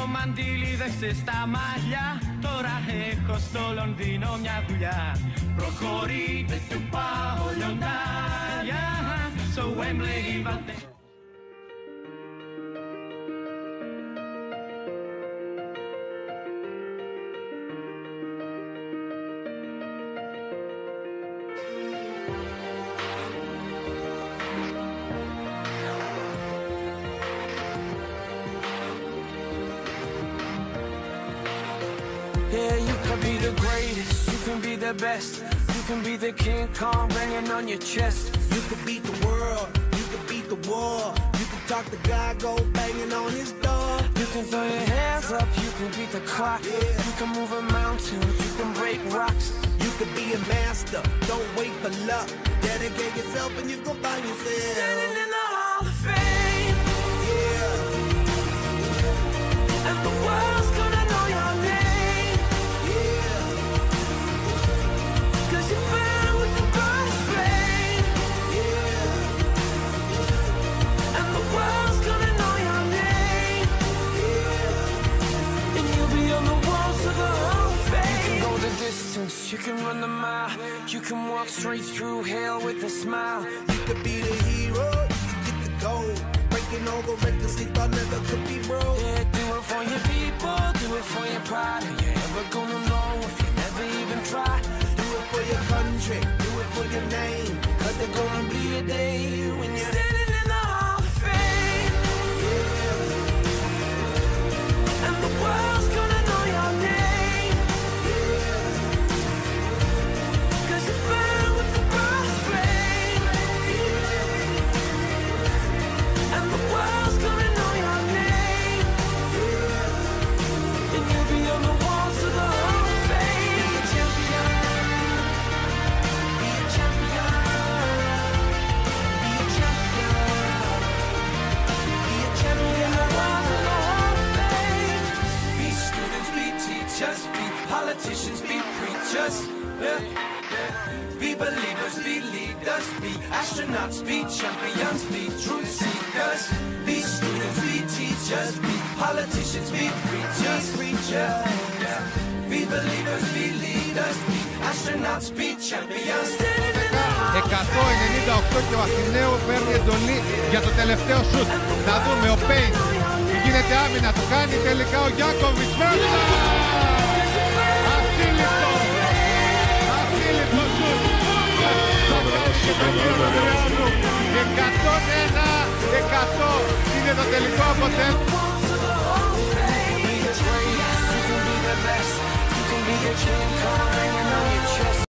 μαντήλιδες στα μαλλιά. Τώρα έχω στο Λονδίνο μια δουλειά. Προχωρείτε του πάω λιοντάρια. Στο Wembley βάλτε. Yeah, you can be the greatest, you can be the best. You can be the King Kong banging on your chest. You can beat the world, you can beat the war. You can talk to God, go banging on his door. You can throw your hands up, you can beat the clock. Yeah. You can move a mountain, you can break rocks. You can be a master, don't wait for luck. Dedicate yourself and you gon' find yourself Standing in the Hall of Fame. Yeah. And the world's gonna know your name. Yeah. 'Cause you burn with the brightest flame. Yeah. And the world's gonna know your name. Yeah. And you'll be on the walls of the Hall of Fame. You can go the distance, you can run the mile. You can walk straight through hell with a smile. You could be the hero, you can get the gold. Breaking all the records they thought never could be broke. Yeah, do it for your people, do it for your pride. Are you ever gonna know if you never even try? Do it for your country, do it for your name. 'Cause there's gonna be a day when you're Standing in the Hall of Fame. And the world's gonna know your name. 'Cause you burn with the brightest flame. And the world's gonna know your name. And you'll be on the walls of the Hall of Fame. Be a champion. Be a champion. Be a champion. Be a champion. The walls of the Hall of Fame. Be students, be teachers, be politicians, be preachers. Yeah. Be believers, be leaders, be astronauts, be champions, be truth seekers. Be students, be teachers, be politicians, be preachers. Yeah. Be believers, be leaders, be astronauts, be champions. 198 και ο Αθηναίου παίρνει εντολή για το τελευταίο σουτ. Να δούμε ο Πέιν γίνεται άμυνα, το κάνει τελικά ο Γιάκοβιτς. Μέσα! Ασύλληπτο! Ασύλληπτο σουτ! 101-100 είναι το τελικό αποτέλεσμα. You can be the best, you can be the King Kong.